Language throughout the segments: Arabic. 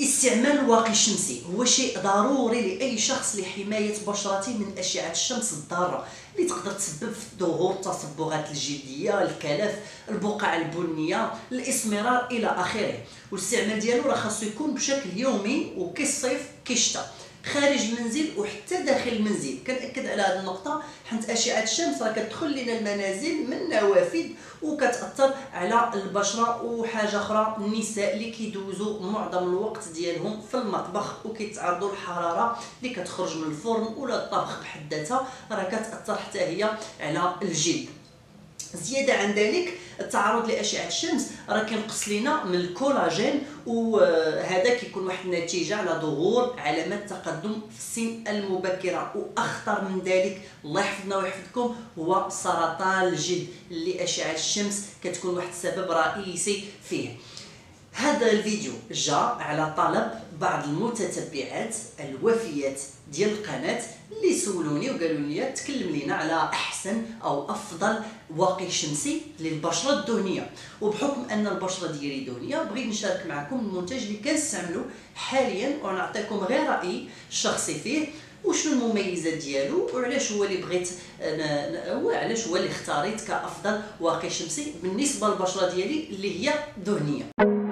استعمال الواقي الشمسي هو شيء ضروري لأي شخص لحماية بشرته من أشعة الشمس الضارة اللي تقدر تسبب في ظهور التصبغات الجلدية، الكلف، البقع البنية، الإسمرار إلى آخره. والاستعمال ديالو راه خاصو يكون بشكل يومي وكالصيف كالشتاء، خارج المنزل وحتى داخل المنزل. كنأكد على هذه النقطة حيت أشعة الشمس راه كتدخل لنا المنازل من نوافذ وكتأثر على البشرة. وحاجة أخرى، النساء اللي كيدوزوا معظم الوقت ديالهم في المطبخ وكيتعرضوا للحرارة اللي كتخرج من الفرن ولا الطبخ بحد ذاتها راه كتأثر حتى هي على الجلد. زيادة عن ذلك التعرض لأشعة الشمس راه كينقص لنا من الكولاجين، وهذا كيكون واحد النتيجة على ظهور علامات تقدم في السن المبكرة. وأخطر من ذلك الله يحفظنا ويحفظكم هو سرطان الجلد اللي أشعة الشمس كتكون واحد السبب رئيسي فيه. هذا الفيديو جاء على طلب بعض المتتبعات الوفيات ديال القناه اللي سولوني وقالوا لي تكلم لينا على احسن او افضل واقي شمسي للبشره الدهنيه. وبحكم ان البشره ديالي دهنيه بغيت نشارك معكم المنتج اللي كنستعملو حاليا ونعطيكم غير رايي الشخصي فيه وشنو المميزات ديالو وعلاش هو اللي بغيت وعلاش هو اللي اختاريت كافضل واقي شمسي بالنسبه للبشره ديالي اللي هي دهنيه.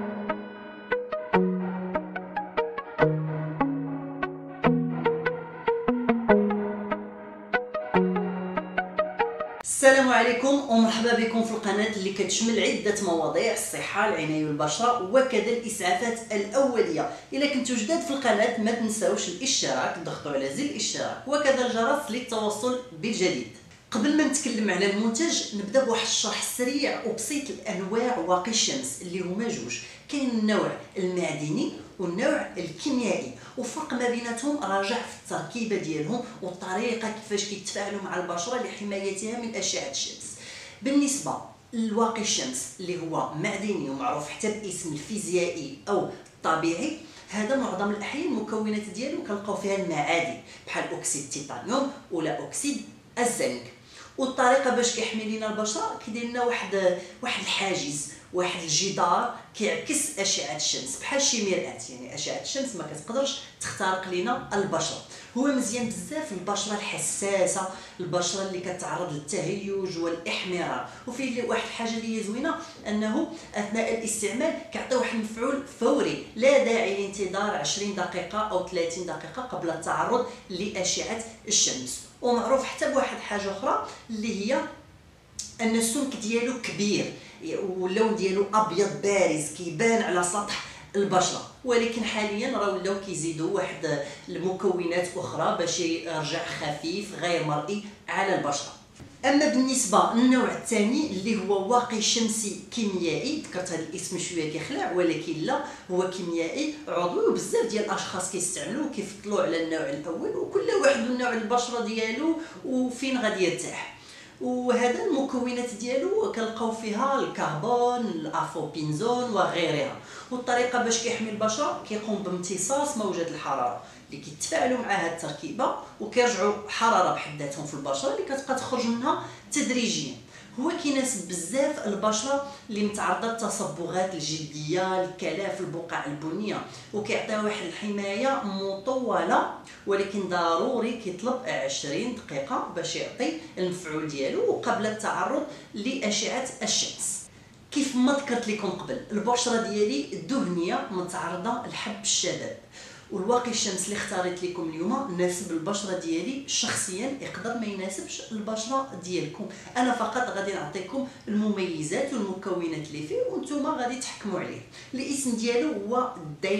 السلام عليكم ومرحبا بكم في القناة اللي كتشمل عدة مواضيع: الصحة، العناية بالبشرة، وكذا الإسعافات الأولية. إلا كنتو جداد في القناة ما تنساوش الاشتراك، ضغطوا على زر الاشتراك وكذا الجرس للتوصل بالجديد. قبل ما نتكلم على المنتج نبدا بواحد الشرح سريع وبسيط لانواع واقي الشمس اللي هما جوج. كاين النوع المعدني والنوع الكيميائي، والفرق ما بيناتهم راجع في التركيبه ديالهم والطريقه كيفاش كيتفاعلوا مع البشره لحمايتها من اشعه الشمس. بالنسبه للواقي الشمس اللي هو معدني ومعروف حتى باسم الفيزيائي او الطبيعي، هذا معظم الاحيان المكونات ديالو كنلقاو فيها المعادن بحال اكسيد التيتانيوم ولا اكسيد الزنك. والطريقه باش كيحمي لينا البشره كيدير لنا واحد الحاجز، واحد الجدار كيعكس اشعه الشمس بحال شي مرآة. يعني اشعه الشمس ما كتقدرش تخترق لينا البشره. هو مزيان بزاف للبشره الحساسه، البشره اللي كتعرض للتهيج والاحمرار. وفيه واحد الحاجه اللي هي زوينه انه اثناء الاستعمال كيعطي واحد المفعول فوري، لا داعي لانتظار 20 دقيقه او 30 دقيقه قبل التعرض لاشعه الشمس. ومعروف حتى بواحد حاجه اخرى اللي هي ان السمك ديالو كبير واللون ديالو ابيض بارز كيبان على سطح البشره. ولكن حاليا راه ولاو كيزيدوا واحد المكونات اخرى باش يرجع خفيف غير مرئي على البشره. اما بالنسبه للنوع الثاني اللي هو واقي شمسي كيميائي، ذكرت هذا الاسم شويه كيخلع ولكن لا، هو كيميائي عضوي وبزاف ديال الاشخاص كيستعملوه وكيفضلوا على النوع الاول، وكل واحد من نوع البشره ديالو وفين غادي يرتاح. وهذا المكونات ديالو كنلقاو فيها الكربون، الافوبينزون وغيرها. والطريقه باش كيحمي البشره كيقوم بامتصاص موجات الحراره اللي كيتفاعلوا مع هذه التركيبه وكيرجعوا حراره بحد ذاتهم في البشره اللي كتبقى تخرج منها تدريجيا. هو كيناسب بزاف البشره اللي متعرضه للتصبغات الجلديه، الكلاف، البقع البنيه، وكيعطيها واحد الحمايه مطوله. ولكن ضروري كيطلب 20 دقيقه باش يعطي المفعول ديالو قبل التعرض لاشعه الشمس. كيف ما ذكرت لكم قبل، البشره ديالي دهنيه متعرضه لحب الشباب، والواقي الشمس اللي اختاريت لكم اليوم ناسب البشره ديالي شخصيا، يقدر ما يناسبش البشره ديالكم. انا فقط غادي نعطيكم المميزات والمكونات اللي فيه وانتم غادي تحكموا عليه. الاسم ديالو هو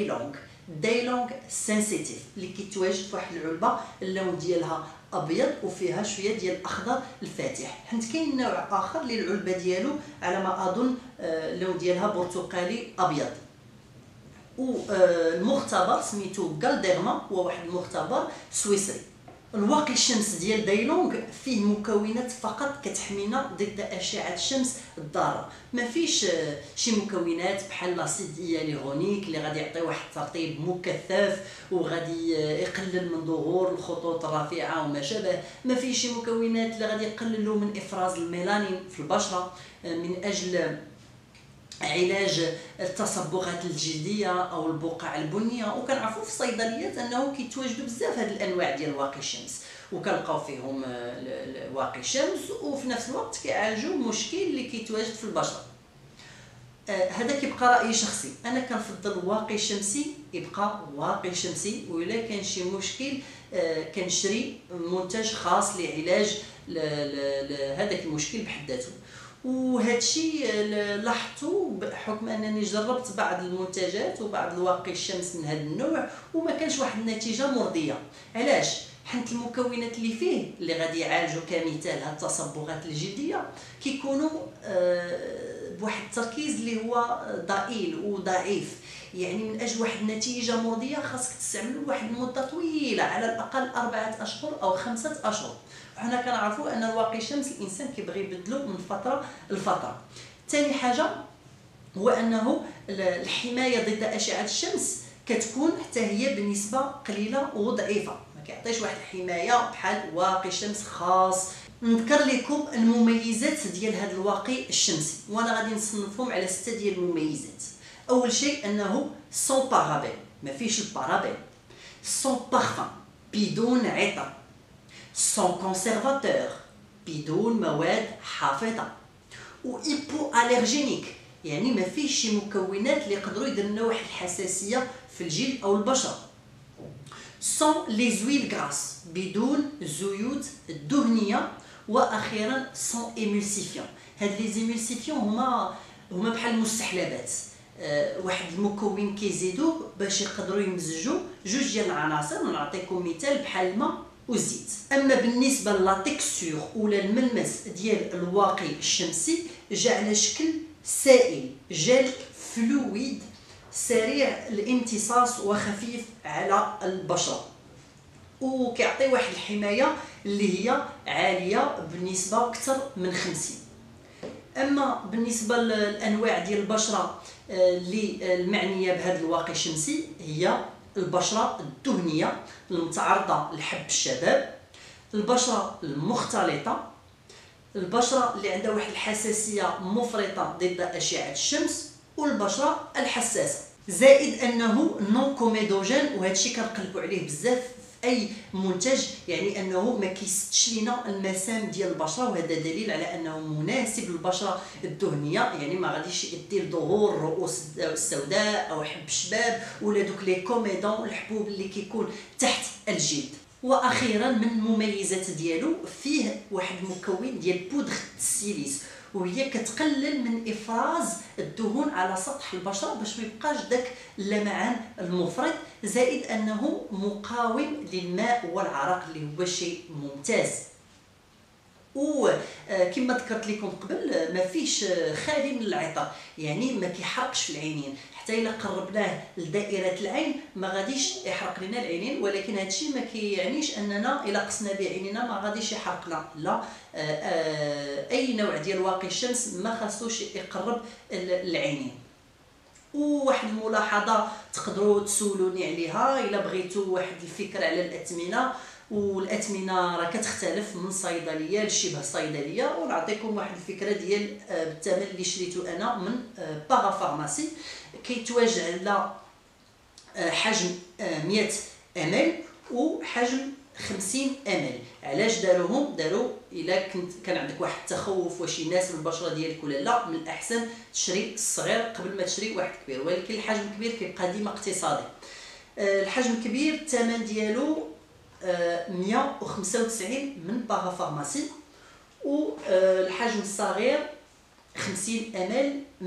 دايلونغ سنسيتيف اللي كيتواجد في واحد العلبه اللون ديالها ابيض وفيها شويه ديال الاخضر الفاتح. حيت كاين نوع اخر اللي العلبه ديالو على ما اظن اللون ديالها برتقالي ابيض. والمختبر سميتو غالديرما، هو واحد المختبر سويسري. الواقي الشمس ديال دايلونغ فيه مكونات فقط كتحمينا ضد اشعه الشمس الضاره، ما فيش شي مكونات بحال لاسيد هيالورونيك اللي غادي يعطي واحد الترطيب مكثف وغادي يقلل من ظهور الخطوط الرفيعه وما شابه. ما فيش شي مكونات اللي غادي يقللوا من افراز الميلانين في البشره من اجل علاج التصبغات الجلديه او البقع البنيه. وكنعرفوا في الصيدليات انه كيتواجدوا بزاف هاد الانواع ديال واقي الشمس، وكنلقاو فيهم واقي الشمس وفي نفس الوقت كيعالجوا مشكل اللي كيتواجد في البشره. هذا كيبقى راي شخصي، انا كنفضل واقي شمسي يبقى واقي شمسي، وإلا كان شي مشكل كنشري منتج خاص لعلاج هذاك المشكل بحد ذاته. وهذا الشيء لاحظته بحكم انني جربت بعض المنتجات وبعض الواقي الشمس من هذا النوع وما كانش واحد النتيجه مرضيه. علاش؟ حيت المكونات اللي فيه اللي غادي يعالجوا كمثال هاد التصبغات الجلديه كيكونوا بواحد التركيز اللي هو ضئيل وضعيف، يعني من اجل واحد النتيجه مرضيه خاصك تستعملوا واحد المده طويله، على الاقل 4 أشهر او 5 أشهر. وحنا كنعرفوا ان الواقي الشمس الانسان كيبغي يبدلو من فتره لفتره. ثاني حاجه هو انه الحمايه ضد اشعه الشمس كتكون حتى هي بنسبه قليله وضعيفه، ما كيعطيش واحد الحمايه بحال واقي شمس خاص. نذكر لكم المميزات ديال هذا الواقي الشمسي، وانا غادي نصنفهم على 6 ديال المميزات. اول شيء انه سون بارابين، ما فيش البارابين. سون بارفان، بدون عطر. سون كونسيرفاتور، بدون مواد حافظه. و ايبو الرجينيك، يعني ما فيش شي مكونات اللي يقدروا يديروا لنا واحد الحساسيه في الجلد او البشره. سون لي زويل غراس، بدون زيوت دهنيه. واخيرا سون ايمولسيفيون، هاد لي زيمولسيفيون هما بحال المستحلبات، واحد المكون كيزيدوه باش يقدروا يمزجوا جوج ديال العناصر. ونعطيكم مثال بحال الماء والزيت. اما بالنسبه لا تكستور ولا الملمس ديال الواقي الشمسي جا على شكل سائل، جل فلويد سريع الامتصاص وخفيف على البشره، وكيعطي واحد الحمايه اللي هي عاليه بنسبه اكثر من 50. اما بالنسبه للانواع ديال البشره اللي المعنيه بهذا الواقي الشمسي هي البشره الدهنيه المتعرضه لحب الشباب، البشره المختلطه، البشره اللي عندها واحد الحساسيه مفرطه ضد اشعه الشمس، والبشره الحساسه. زائد انه نون كوميدوجين، وهذا الشيء كنقلبوا عليه بزاف في اي منتج، يعني انه ما كيسدش لينا المسام ديال البشره، وهذا دليل على انه مناسب للبشره الدهنيه، يعني ما غاديش يدير ظهور الرؤوس السوداء او حب الشباب ولا دوك لي كوميدون الحبوب اللي كيكون تحت الجلد. واخيرا من المميزات ديالو فيه واحد المكون ديال بودغ السيليس، وهي كتقلل من افراز الدهون على سطح البشره باش ما يبقاش داك اللمعان المفرط. زائد انه مقاوم للماء والعرق اللي هو شيء ممتاز. وكما ذكرت لكم قبل ما فيش خالي من العطر، يعني ما كيحرقش في العينين، حتى الا قربناه لدائره العين ما غاديش يحرق لنا العينين. ولكن هذا الشيء ما كيعنيش اننا الا قسنا بعينينا ما غاديش يحرقنا، لا. اي نوع ديال واقي الشمس ما خاصوش يقرب العينين. وواحد الملاحظه تقدروا تسولوني عليها الا بغيتوا واحد الفكره على الاثمنه، والاثمنه راه كتختلف من صيدليه لشبه صيدليه، ونعطيكم واحد الفكره ديال الثمن اللي شريته انا من باغا فارماسي. كيتواجد على حجم 100 ml وحجم 50 ml. علاش داروا الا كان عندك واحد التخوف واش يناسب البشره ديالك ولا لا، من الاحسن تشري الصغير قبل ما تشري واحد كبير، ولكن الحجم الكبير كيبقى ديما اقتصادي. الحجم الكبير الثمن ديالو 195 من باغا فارماسي، والحجم الصغير 50 ml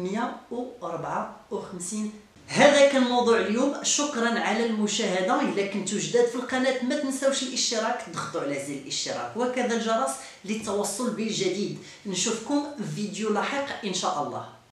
154. هذا كان موضوع اليوم، شكرا على المشاهده. اذا كنتوا جداد في القناه ما تنساوش الاشتراك، تضغطوا على زر الاشتراك وكذا الجرس للتوصل بالجديد. نشوفكم في فيديو لاحق ان شاء الله.